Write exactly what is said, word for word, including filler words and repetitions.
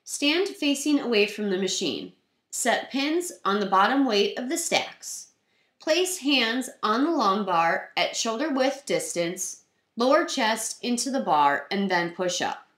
Stand facing away from the machine. Set pins on the bottom weight of the stacks. Place hands on the long bar at shoulder width distance, lower chest into the bar, and then push up.